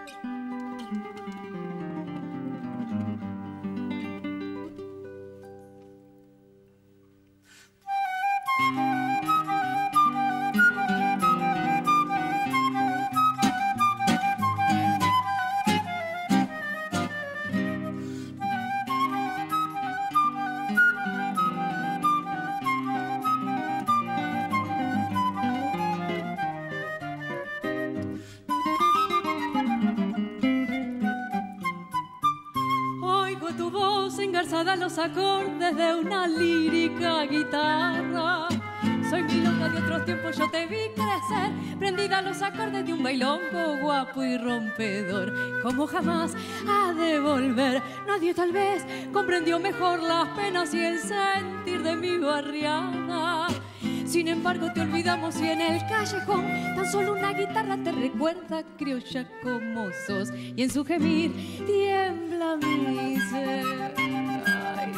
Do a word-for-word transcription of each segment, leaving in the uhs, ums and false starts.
Engarzada los acordes de una lírica guitarra. Soy milonga de otros tiempos, yo te vi crecer, prendida a los acordes de un bailongo guapo y rompedor. Como jamás ha de volver, nadie tal vez comprendió mejor las penas y el sentir de mi barriada. Sin embargo te olvidamos y en el callejón tan solo una guitarra te recuerda criolla como sos. Y en su gemir tiembla mi ser. Ay,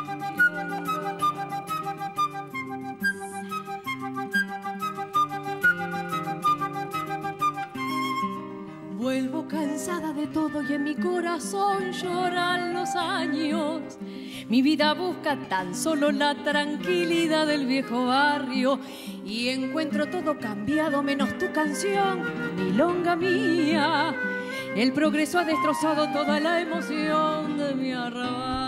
vuelvo cansada de todo y en mi corazón lloran los años. Mi vida busca tan solo la tranquilidad del viejo barrio y encuentro todo cambiado menos tu canción, milonga mía. El progreso ha destrozado toda la emoción de mi arrabal.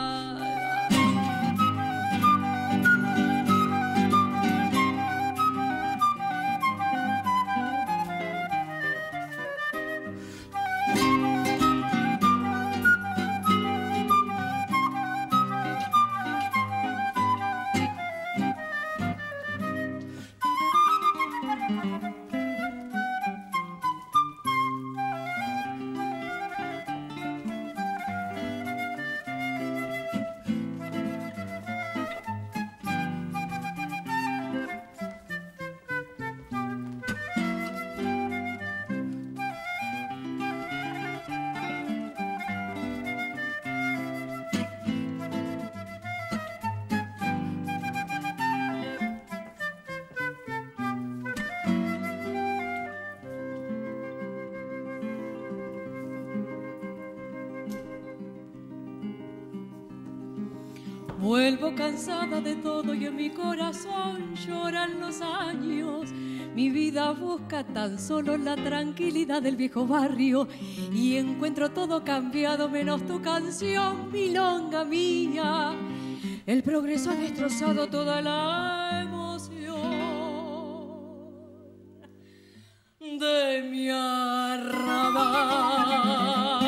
Vuelvo cansada de todo y en mi corazón lloran los años. Mi vida busca tan solo la tranquilidad del viejo barrio y encuentro todo cambiado menos tu canción, milonga mía. El progreso ha destrozado toda la emoción de mi arrabal.